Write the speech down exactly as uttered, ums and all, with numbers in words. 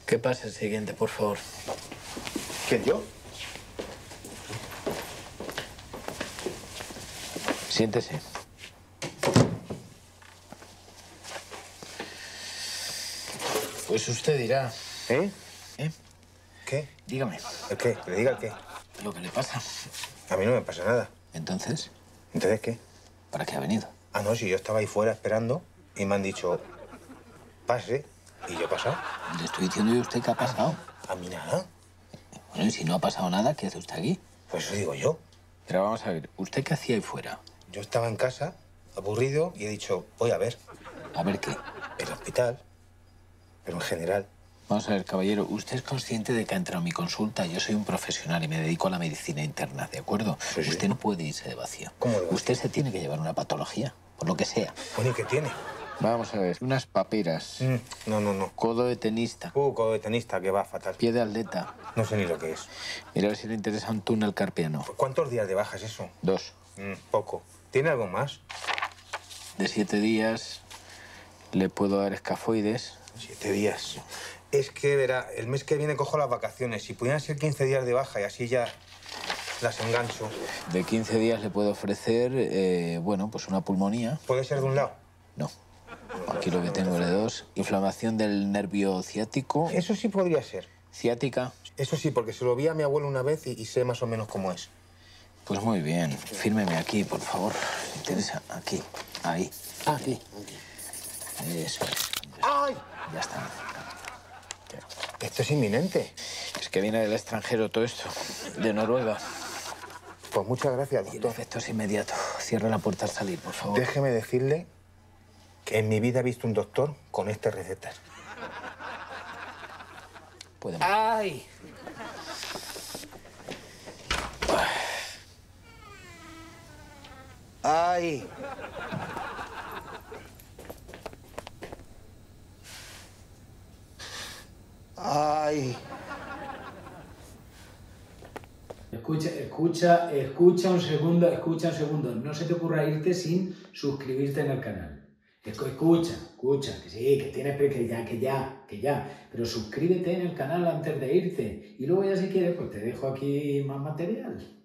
Que pase el siguiente, por favor. ¿Quién, yo? Siéntese. Pues usted dirá. ¿Eh? ¿Eh? ¿Qué? Dígame. ¿El qué? ¿Que le diga el qué? Lo que le pasa. A mí no me pasa nada. Entonces, ¿Entonces qué? ¿para qué ha venido? Ah, no, si yo estaba ahí fuera esperando y me han dicho, pase, y yo he pasado. Le estoy diciendo yo a usted que ha pasado. A mí nada. Bueno, y si no ha pasado nada, ¿qué hace usted aquí? Pues eso digo yo. Pero vamos a ver, ¿usted qué hacía ahí fuera? Yo estaba en casa, aburrido, y he dicho, voy a ver A ver qué. el hospital, pero en general. Vamos a ver, caballero, usted es consciente de que ha entrado a mi consulta. Yo soy un profesional y me dedico a la medicina interna, ¿de acuerdo? Sí, sí. Usted no puede irse de vacío. ¿Cómo de vacío? Usted se tiene que llevar una patología, por lo que sea. Bueno, ¿y qué tiene? Vamos a ver, unas paperas, Mm, no, no, no. codo de tenista, Uh, codo de tenista, que va fatal. pie de atleta. No sé ni lo que es. Mira a ver si le interesa un túnel carpiano. ¿Cuántos días de baja es eso? Dos. Mm, poco. ¿Tiene algo más? De siete días le puedo dar escafoides. Siete días. Es que, verá, el mes que viene cojo las vacaciones. Si pudieran ser quince días de baja y así ya las engancho. De quince días le puedo ofrecer, eh, bueno, pues una pulmonía. ¿Puede ser de un lado? No. Aquí lo que tengo es de dos. Inflamación del nervio ciático. Eso sí podría ser. Ciática. Eso sí, porque se lo vi a mi abuelo una vez y, y sé más o menos cómo es. Pues muy bien. Fírmeme aquí, por favor. Me interesa. Aquí. Ahí. Aquí. Eso es. ¡Ay! Ya está. Esto es inminente. Es que viene del extranjero todo esto. De Noruega. Pues muchas gracias, Y el doctor. efecto es inmediato. Cierra la puerta al salir, por favor. Déjeme decirle que en mi vida he visto un doctor con este recetas. Puede. ¡Ay! ¡Ay! ¡Ay! Escucha, escucha, escucha un segundo, escucha un segundo. No se te ocurra irte sin suscribirte en el canal. Escu- Escucha, escucha, que sí, que tienes que ya, que ya, que ya. Pero suscríbete en el canal antes de irte. Y luego ya si quieres, pues te dejo aquí más material.